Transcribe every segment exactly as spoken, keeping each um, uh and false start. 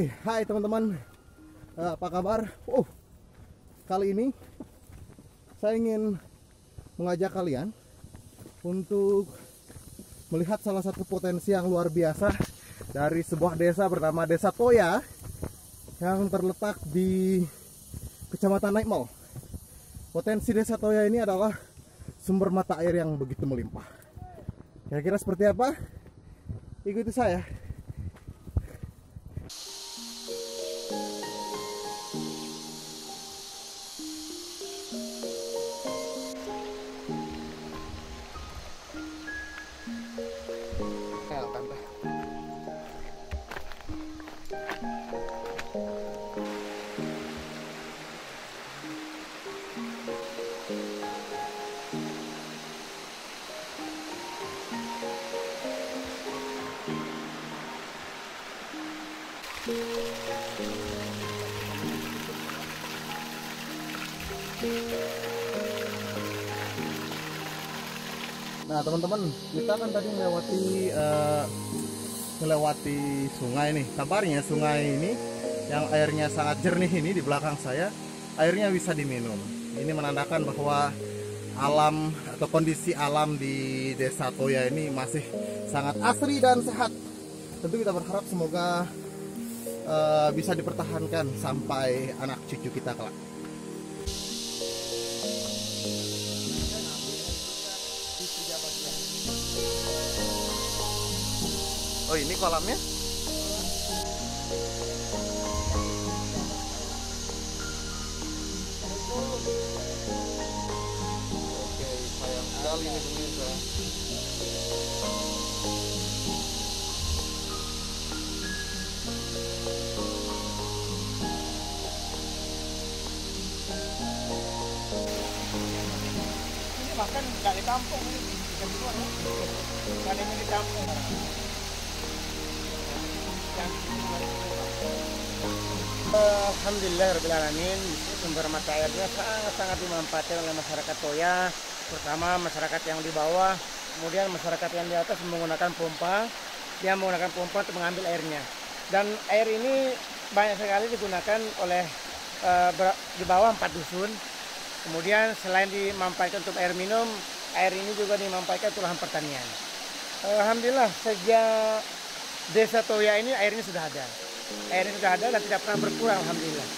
Oke, hai teman-teman, Eh, apa kabar? Oh, kali ini saya ingin mengajak kalian untuk melihat salah satu potensi yang luar biasa dari sebuah desa bernama Desa Toya yang terletak di Kecamatan Naikmol. Potensi Desa Toya ini adalah sumber mata air yang begitu melimpah. Kira-kira seperti apa? Ikuti saya. Nah teman-teman, kita kan tadi melewati uh, melewati sungai nih. Kabarnya sungai ini yang airnya sangat jernih ini di belakang saya, airnya bisa diminum. Ini menandakan bahwa alam atau kondisi alam di Desa Toya ini masih sangat asri dan sehat. Tentu kita berharap semoga uh, bisa dipertahankan sampai anak cucu kita kelak. Oh, ini kolamnya? Oke, sayang sekali ini pemirsa. Ini bahkan nggak ditampung ini, bukan di luar ya. Nggak ada yang ditampung. Alhamdulillahirrahmanirrahim. Sumber mata airnya sangat-sangat dimanfaatkan oleh masyarakat Toya, pertama masyarakat yang di bawah, kemudian masyarakat yang di atas menggunakan pompa. Dia menggunakan pompa untuk mengambil airnya, dan air ini banyak sekali digunakan oleh uh, di bawah empat dusun. Kemudian selain dimanfaatkan untuk air minum, air ini juga dimanfaatkan untuk lahan pertanian. Alhamdulillah, sejak Desa Toya ini airnya sudah ada. Airnya sudah ada dan tidak pernah berkurang, alhamdulillah.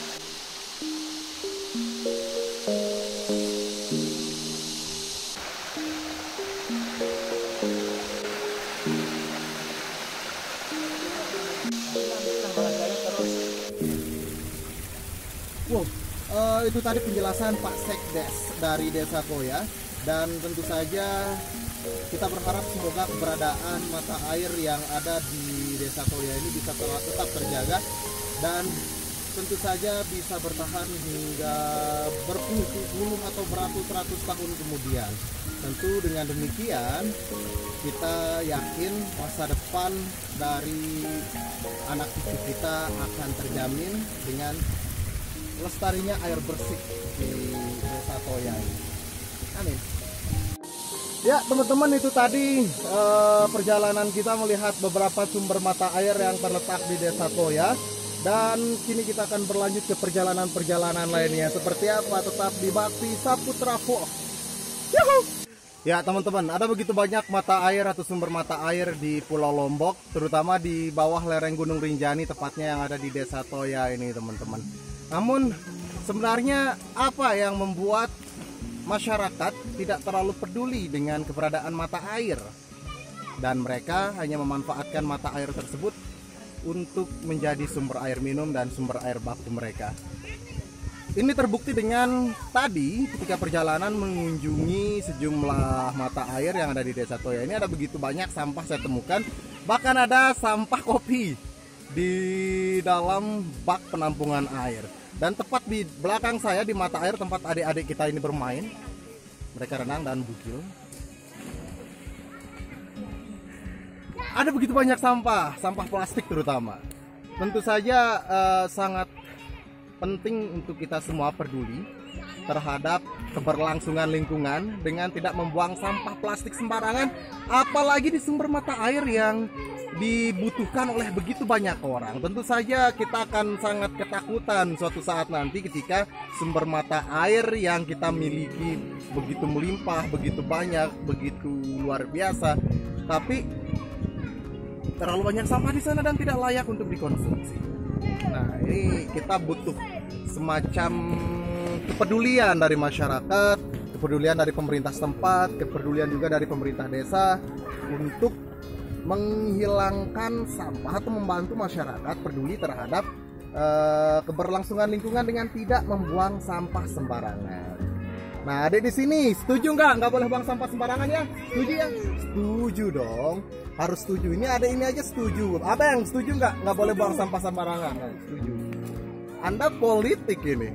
Wow, uh, itu tadi penjelasan Pak Sekdes dari Desa Toya, dan tentu saja kita berharap semoga keberadaan mata air yang ada di Desa Toya ini bisa tetap terjaga dan tentu saja bisa bertahan hingga berpuluh-puluh atau beratus-ratus tahun kemudian. Tentu dengan demikian kita yakin masa depan dari anak cucu kita akan terjamin dengan lestarinya air bersih di Desa Toya ini. Amin. Ya teman-teman, itu tadi eh, perjalanan kita melihat beberapa sumber mata air yang terletak di Desa Toya. Dan kini kita akan berlanjut ke perjalanan-perjalanan lainnya. Seperti apa? Tetap di Bakti Saputra Vlog. Yuhu! Ya teman-teman, ada begitu banyak mata air atau sumber mata air di Pulau Lombok, terutama di bawah lereng Gunung Rinjani, tepatnya yang ada di Desa Toya ini teman-teman. Namun sebenarnya apa yang membuat masyarakat tidak terlalu peduli dengan keberadaan mata air, dan mereka hanya memanfaatkan mata air tersebut untuk menjadi sumber air minum dan sumber air baku mereka. Ini terbukti dengan tadi ketika perjalanan mengunjungi sejumlah mata air yang ada di Desa Toya ini, ada begitu banyak sampah saya temukan, bahkan ada sampah kopi di dalam bak penampungan air. Dan tepat di belakang saya di mata air tempat adik-adik kita ini bermain, mereka renang dan bugil, ada begitu banyak sampah, sampah plastik terutama. Tentu saja uh, sangat penting untuk kita semua peduli terhadap keberlangsungan lingkungan dengan tidak membuang sampah plastik sembarangan, apalagi di sumber mata air yang dibutuhkan oleh begitu banyak orang. Tentu saja kita akan sangat ketakutan suatu saat nanti ketika sumber mata air yang kita miliki begitu melimpah, begitu banyak, begitu luar biasa, tapi terlalu banyak sampah di sana dan tidak layak untuk dikonsumsi. Nah, ini kita butuh semacam kepedulian dari masyarakat, kepedulian dari pemerintah setempat, kepedulian juga dari pemerintah desa untuk menghilangkan sampah atau membantu masyarakat peduli terhadap uh, keberlangsungan lingkungan dengan tidak membuang sampah sembarangan. Nah, adik di sini setuju nggak? Nggak boleh buang sampah sembarangan ya? Setuju ya? Setuju dong. Harus setuju. Ini adik ini aja setuju. Abang setuju nggak? Nggak boleh buang sampah sembarangan. Nah, setuju. Anda politik ini.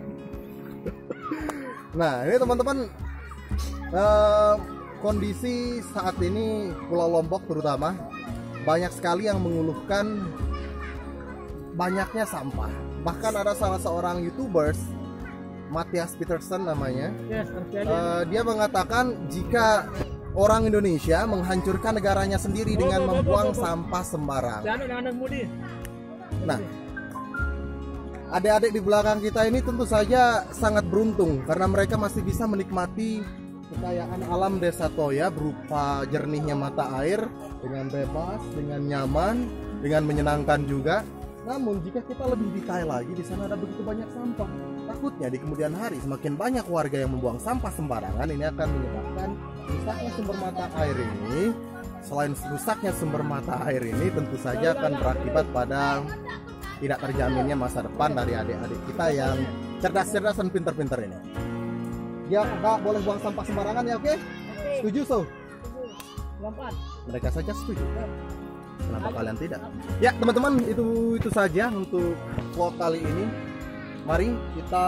Nah, ini teman-teman, uh, kondisi saat ini Pulau Lombok terutama banyak sekali yang mengeluhkan banyaknya sampah. Bahkan ada salah seorang YouTubers, Matthias Peterson namanya, Yes, uh, dia mengatakan jika orang Indonesia menghancurkan negaranya sendiri dengan membuang sampah sembarangan. Nah, adik-adik di belakang kita ini tentu saja sangat beruntung karena mereka masih bisa menikmati kekayaan alam Desa Toya berupa jernihnya mata air dengan bebas, dengan nyaman, dengan menyenangkan juga. Namun jika kita lebih detail lagi, di sana ada begitu banyak sampah. Takutnya di kemudian hari semakin banyak warga yang membuang sampah sembarangan, ini akan menyebabkan rusaknya sumber mata air ini. Selain rusaknya sumber mata air ini, tentu saja akan berakibat pada tidak terjaminnya masa depan dari adik-adik kita yang cerdas-cerdas dan pinter-pinter ini. Ya, nggak boleh buang sampah sembarangan ya, oke? Setuju, so? Mereka saja setuju. Kenapa kalian tidak? Ya, teman-teman, itu itu saja untuk vlog kali ini. Mari kita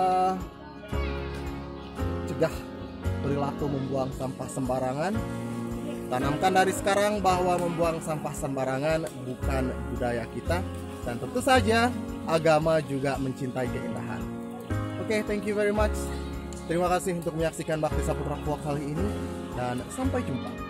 cegah perilaku membuang sampah sembarangan. Tanamkan dari sekarang bahwa membuang sampah sembarangan bukan budaya kita. Dan tentu saja agama juga mencintai keindahan. Oke, okay, thank you very much. Terima kasih untuk menyaksikan Bakti Saputra Vlog kali ini dan sampai jumpa.